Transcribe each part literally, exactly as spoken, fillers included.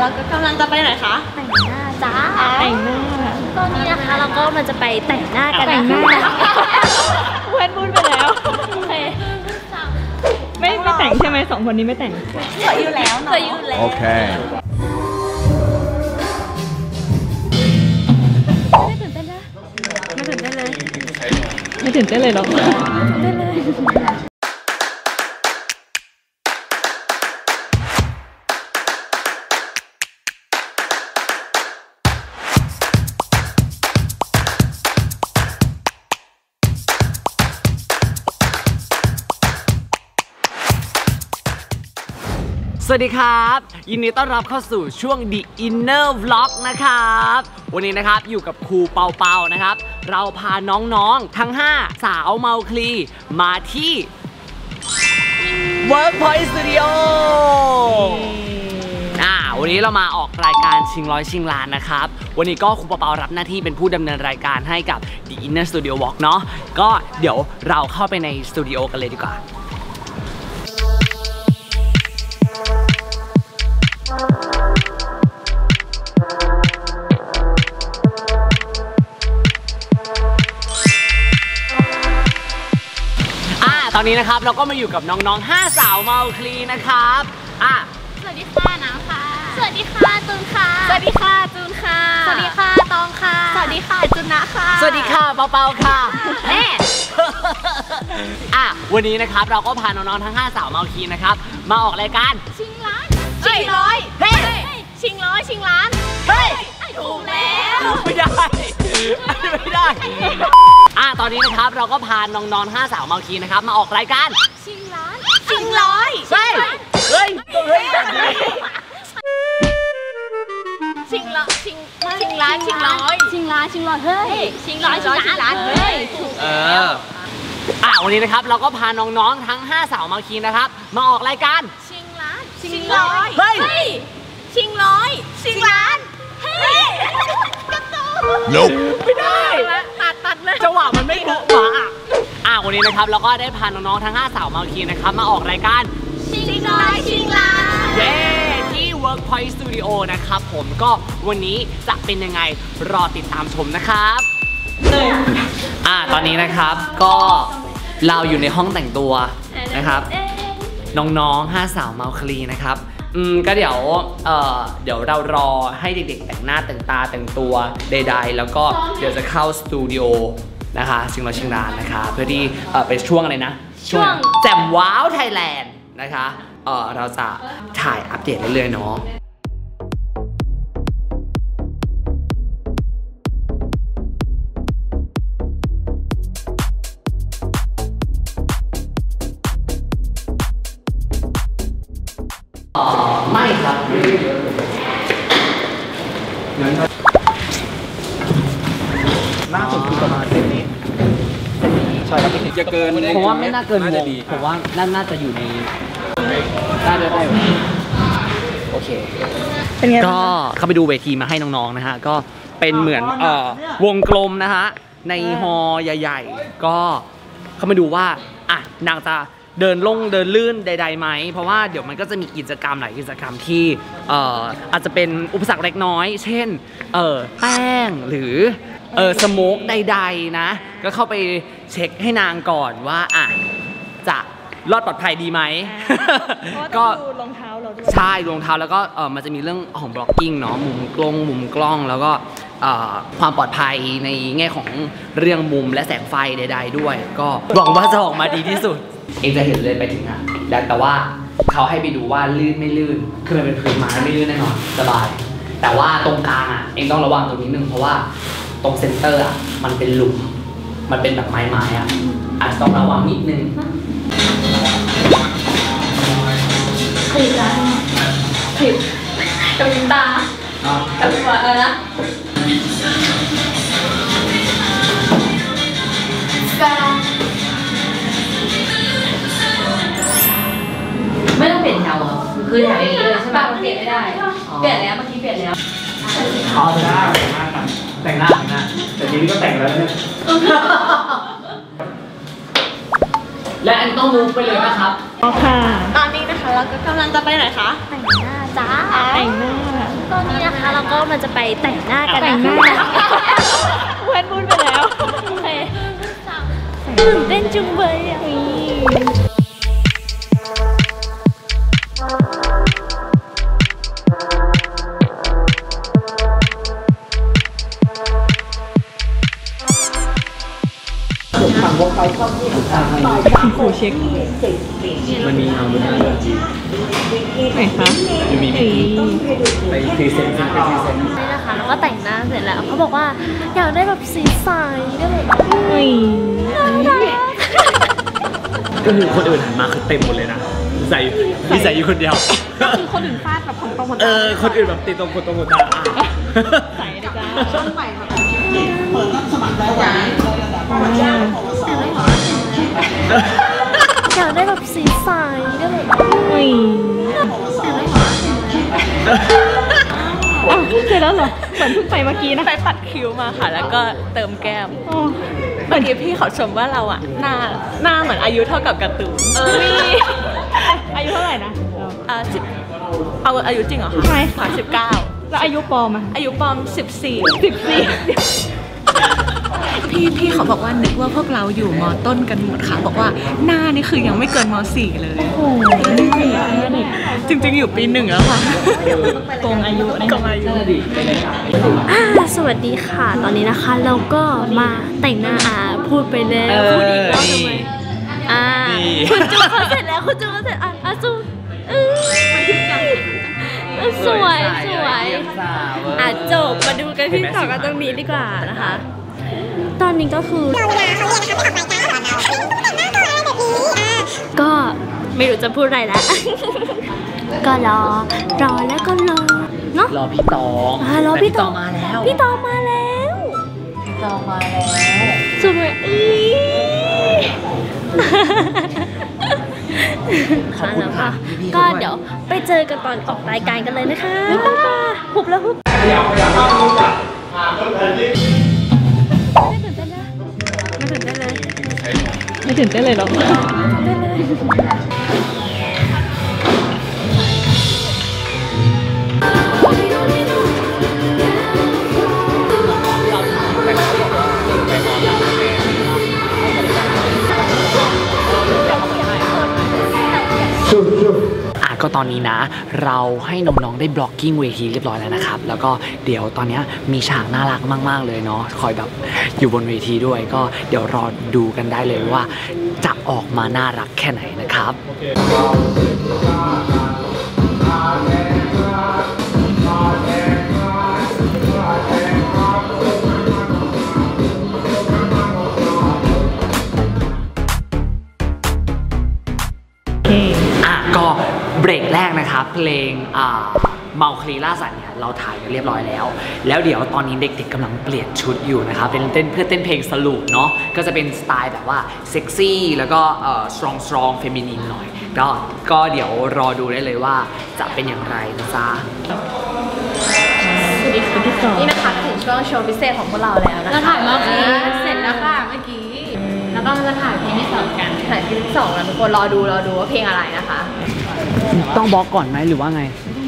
เราก็กำลังจะไปไหนคะแต่งหน้าจ้าแต่งหน้าตอนนี้นะคะเราก็มันจะไปแต่งหน้ากันนะคะเพื่อนพูดไปแล้วโอเคไม่ไม่แต่งใช่ไหมสองคนนี้ไม่แต่งเคยอยู่แล้วเคยอยู่แล้วโอเคไม่ตื่นเต้นนะไม่ตื่นเต้นเลยไม่ตื่นเต้นเลยหรอกไม่ตื่นเต้นเลยสวัสดีครับยินดีต้อนรับเข้าสู่ช่วง The Inner Vlog นะครับวันนี้นะครับอยู่กับครูเปาเปานะครับเราพาน้องๆทั้งห้าสาวเมาคลีมาที่ Workpoint Studio อ่าวันนี้เรามาออกรายการชิงร้อยชิงล้านนะครับวันนี้ก็ครูเปาเปารับหน้าที่เป็นผู้ดำเนินรายการให้กับ The Inner Studio Walk เนาะก็เดี๋ยวเราเข้าไปในสตูดิโอกันเลยดีกว่าตอนนี้นะครับเราก็มาอยู่กับน้องๆห้าสาวเมาคลีนะครับอ่ะสวัสดีค่ะน้ำค่ะสวัสดีค่ะจูนค่ะสวัสดีค่ะจูนค่ะสวัสดีค่ะตองค่ะสวัสดีค่ะจุนนะค่ะสวัสดีค่ะเปาเปาค่ะแม่อ่ะวันนี้นะครับเราก็พาน้องๆทั้งห้าสาวเมาคลีนะครับมาออกรายการชิงล้านชิงร้อยเฮ้ยชิงร้อยชิงล้านเฮ้ยถูกแล้วไม่ได้ไม่ได้อ่ะตอนนี้นะครับเราก็พาน้องๆห้าสาวเมาคลีนะครับมาออกรายการชิงล้านชิงร้อยเฮ้ยเฮ้ยเฮ้ยแบบนี้ชิงละชิงชิงล้านชิงร้อยชิงล้านชิงร้อยเฮ้ยชิงร้อยชิงล้านเฮ้ยถูกแล้วอ่ะวันนี้นะครับเราก็พาน้องๆทั้งห้าสาวเมาคลีนะครับมาออกรายการชิงล้านชิงร้อยเฮ้ยชิงร้อยชิงล้านเฮ้ยกระตุ้นไม่ได้ตัดตัดเลยจังหวะมันไม่บุกหวะอ่ะวันนี้นะครับเราก็ได้พาน้องๆทั้งห้าสาวเมาคลีนะครับมาออกรายการชิงร้อยชิงล้านเย้ที่ Workpoint Studio นะครับผมก็วันนี้จะเป็นยังไงรอติดตามชมนะครับอ่ะตอนนี้นะครับก็เราอยู่ในห้องแต่งตัวนะครับน้องๆห้าสาวเมาคลีนะครับอืมก็เดี๋ยวเอ่อเดี๋ยวเรารอให้เด็กๆแต่งหน้าแต่งตาแต่งตัวใดๆแล้วก็เดี๋ยวจะเข้าสตูดิโอนะคะชิงร้อยชิงล้านนะคะเพื่อที่เอ่อเป็นช่วงอะไรนะช่วงแจ่มว้าวไทยแลนด์นะคะเอ่อเราจะถ่ายอัปเดตเรื่อยๆเนาะไม่ครับหน้าสุดคือประมาณเซนนี้ใช่ครับจะเกินผมว่าไม่น่าเกินวงผมว่าน่าจะอยู่ในได้ได้ได้โอเคก็เข้าไปดูเวทีมาให้น้องๆนะฮะก็เป็นเหมือนเอ่อวงกลมนะฮะในฮอใหญ่ๆก็เข้ามาดูว่าอ่ะนางจะเดินลงเดินลื่นใดๆไหมเพราะว่าเดี๋ยวมันก็จะมีกิจกรรมหลายกิจกรรมที่เอ่ออาจจะเป็นอุปสรรคเล็กน้อยเช่นเอ่อแป้งหรือเออสโมกใดๆนะก็เข้าไปเช็คให้นางก่อนว่าอ่ะจะรอดปลอดภัยดีไหมก็รองเท้าเราด้วยใช่รองเท้าแล้วก็เออมันจะมีเรื่องของบล็อกกิ้งเนาะมุมกล้องมุมกล้องแล้วก็ความปลอดภัยในแง่ของเรื่องมุมและแสงไฟใดๆด้วยก็หวังว่าจะออกมาดีที่สุดเองจะเห็นเลยไปถึงอ่ะแต่ว่าเขาให้ไปดูว่าลื่นไม่ลื่นคือมันเป็นพื้นไม้ไม่ลื่นแน่นอนสบายแต่ว่าตรงกลางอ่ะเองต้องระวังตรงนี้นึงเพราะว่าตรงเซนเตอร์อ่ะมันเป็นหลุมมันเป็นแบบไม้ไม้อ่ะอาจจะต้องระวังนิดนึงผิดแล้วผิดกับลินตากับหัวอะไรนะไม่ต้องเปลี่ยนแถวเหรอคือแถวอย่างนี้เลยใช่ไหมมันเปลี่ยนไม่ได้เปลี่ยนแล้วเมื่อกี้เปลี่ยนแล้วอ๋อแต่งหน้าแต่งหน้าแต่งหน้าแต่ทีนี้ก็แต่งแล้วเนี่ยและอันต้องมูฟไปเลยนะครับค่ะตอนนี้นะคะเราก็กำลังจะไปไหนคะแต่งหน้าจ้าแต่งหน้าเราก็มันจะไปแต่งหน้ากันนะคะเพื่อนพูดไปแล้วโอเคตื่นเต้นจุงเบยอ่ะครูเช็คมันมีเอาหน้าเลยจีไหนคะยูมีมีไปพรีเซนต์ไปพรีเซนต์นี่นะคะแล้วก็แต่งหน้าเสร็จแล้วเขาบอกว่าอยากได้แบบสีใสได้แบบเฮ้ยก็คือคนอื่นหันมาคือเต็มหมดเลยนะใส่มีใส่อยู่คนเดียวคือคนอื่นฟาดแบบของตรงคนเออคนอื่นแบบติดตรงคนตรงคนตาใส่เลยจ้าช่องใหม่ค่ะอยากได้แบบสีใสได้แบบเฮ้ยอ้าวเสร็จแล้วเหรอเหมือนเพิ่งไปเมื่อกี้นะไปปัดคิ้วมาค่ะ แล้วก็เติมแก้มอ๋อเมื่อกี้พี่เขาชมว่าเราอะหน้าหน้าเหมือนอายุเท่ากับการ์ตูนเอออายุเท่าไหร่นะอ่าสิบเอาอายุจริงเหรอคะใช่ค่ะสิบเก้าแล้วอายุปลอมอ่ะอายุปลอมสิบสี่สิบสี่พี่พี่เขาบอกว่านึกว่าพวกเราอยู่มอต้นกันหมดค่ะ บอกว่าหน้านี่คือยังไม่เกินมสี่เลยโอ้โหนี่จริงๆอยู่ปีหนึ่งแล้วค่ะโกงอายุนะกงอายุอ่าสวัสดีค่ะ ตอนนี้นะคะเราก็มาแต่งหน้าอาพูดไปแล้วพูดอีกรอบทำไมอ่าคุณจูเขาเสร็จแล้วคุณจูเขาเสร็จอ่ะอ่ะจูเอ้ยสวยสวยอ่ะจบมาดูกันที่ต่อกันตรงนี้ดีกว่านะคะ ตอนนี้ก็คือก็ไม่รู้จะพูดอะไรแล้ว ก็รอรอแล้วก็รอเนาะรอพี่ตองอ่ารอพี่ตองมาแล้วพี่ตองมาแล้วพี่ตองมาแล้วสวยอีค่ะแล้วก็ก็เดี๋ยวไปเจอกันตอนออกรายการกันเลยนะคะบ๊ายบายหุบแล้วหุบไม่ตื่นเต้นนะไม่ตื่นเต้นเลยไม่ตื่นเต้นเลยหรอได้เลยอ่ะก็ตอนนี้นะ เราให้น้องๆได้บล็อกกิ้งเวทีเรียบร้อยแล้วนะครับ แล้วก็เดี๋ยวตอนนี้มีฉากน่ารักมากๆเลยเนาะคอยแบบอยู่บนเวทีด้วยก็เดี๋ยวรอดูกันได้เลยว่าจะออกมาน่ารักแค่ไหนนะครับ อ่ะก็เบรกแรกนะครับเพลงอ่าเมาคลีล่าสัตว์เนี่ยเราถ่ายกันเรียบร้อยแล้วแล้วเดี๋ยวตอนนี้เด็กๆกำลังเปลี่ยนชุดอยู่นะครับเป็นเต้นเพื่อเต้นเพลงสลูปเนาะก็จะเป็นสไตล์แบบว่าเซ็กซี่แล้วก็เอ่อสตรองสตรองเฟมินีนหน่อยก็ก็เดี๋ยวรอดูได้เลยว่าจะเป็นอย่างไรนะจ๊ะนี่นะคะถึงช่วงโชว์พิเศษของพวกเราแล้วนะคะเราถ่ายมาเพลงเสร็จแล้วค่ะเมื่อกี้แล้วก็จะถ่ายเพลงที่สองกันถ่ายเพลงที่สองแล้วทุกคนรอดูรอดูว่าเพลงอะไรนะคะต้องบล็อกก่อนไหมหรือว่าไง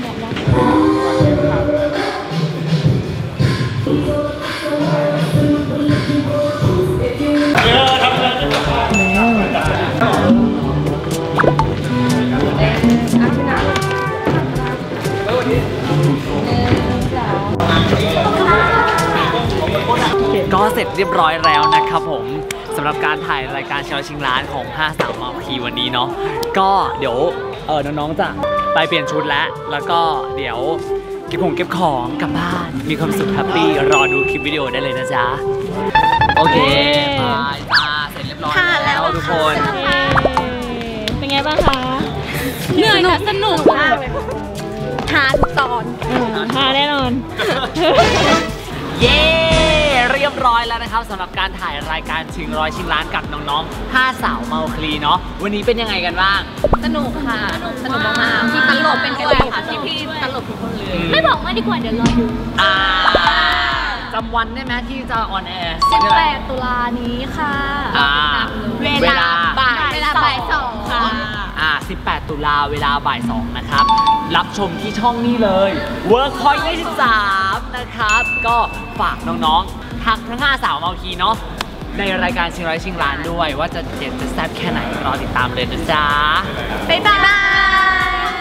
ก็เสร็จเรียบร้อยแล้วนะครับผมสำหรับการถ่ายรายการเชาชิงร้านของห้าสาวเมาคีวันนี้เนาะก็เดี๋ยวเออน้องๆจะไปเปลี่ยนชุดแล้วแล้วก็เดี๋ยวเก็บของเก็บของกลับบ้านมีความสุขแฮปปี้รอดูคลิปวิดีโอได้เลยนะจ๊ะโอเคบายจ้าเสร็จเรียบร้อยแล้วทุกคนเป็นไงบ้างคะเหนื่อยแต่สนุกมากเลยหาทุกตอนหาแน่นอนเย้เรียบร้อยแล้วนะครับสำหรับการถ่ายรายการชิงร้อยชิงล้านกับน้องๆห้าสาวเมาคลีเนาะวันนี้เป็นยังไงกันบ้างสนุกค่ะสนุกมากๆพี่ตลกเป็นกันเลยค่ะพี่พี่ตลกทุกคนเลยไม่บอกมาดีกว่าเดี๋ยวรอดูอ่าจำวันได้ไหมที่จะออนแอร์สิบแปดตุลานี้ค่ะอ่าเวลาบ่ายเวลาบ่ายสองค่ะอ่าสิบแปดตุลาเวลาบ่ายสองนะครับรับชมที่ช่องนี้เลย Workpoint ยี่สิบสามนะครับก็ฝากน้องๆทั้งทั้งห้าสาวเมาคีเนาะในรายการชิงร้อยชิงล้านด้วยว่าจะเด็ดจะแซ่บแค่ไหนรอติดตามเลยนะจ๊ะบ๊ายบาย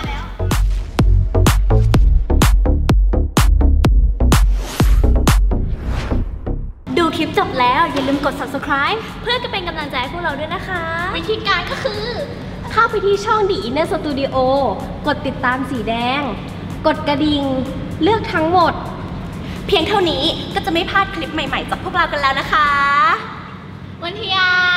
ดูคลิปจบแล้วอย่าลืมกด subscribe เพื่อจะเป็นกำลังใจให้พวกเราด้วยนะคะวิธีการก็คือเข้าไปที่ช่อง The Inner Studio กดติดตามสีแดงกดกระดิ่งเลือกทั้งหมดเพียงเท่านี้ก็จะไม่พลาดคลิปใหม่ๆจากพวกเรากันแล้วนะคะวันที่ยา